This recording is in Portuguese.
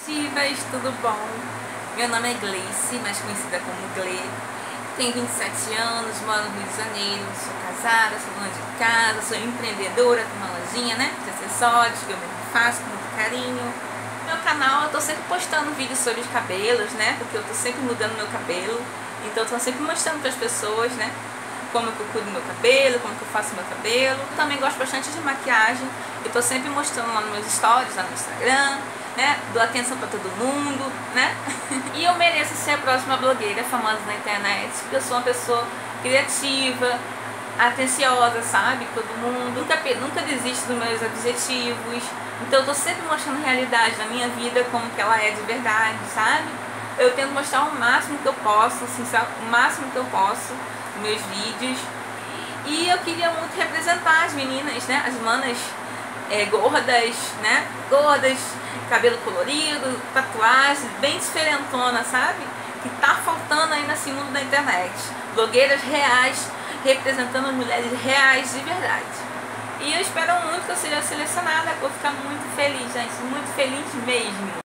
Divas, tudo bom? Meu nome é Gleice, mais conhecida como Gle. Tenho 27 anos, moro no Rio de Janeiro, sou casada, sou dona de casa, sou empreendedora, tenho uma lojinha, né, de acessórios que eu mesmo faço com muito carinho. No meu canal eu tô sempre postando vídeos sobre os cabelos, né, porque eu tô sempre mudando meu cabelo, então eu tô sempre mostrando para as pessoas, né, como que eu cuido do meu cabelo, como que eu faço meu cabelo. Também gosto bastante de maquiagem, eu tô sempre mostrando lá nos meus stories, lá no Instagram, né? Dou atenção pra todo mundo, né? E eu mereço ser a próxima blogueira famosa na internet, porque eu sou uma pessoa criativa, atenciosa, sabe? Todo mundo. Nunca desisto dos meus objetivos. Então eu tô sempre mostrando a realidade da minha vida, como que ela é de verdade, sabe? Eu tento mostrar o máximo que eu posso, assim, sabe? O máximo que eu posso nos meus vídeos. E eu queria muito representar as meninas, né? As manas gordas, né? Gordas, cabelo colorido, tatuagem, bem diferentona, sabe? Que tá faltando aí nesse mundo da internet. Blogueiras reais, representando as mulheres reais de verdade. E eu espero muito que eu seja selecionada, vou ficar muito feliz, gente, muito feliz mesmo.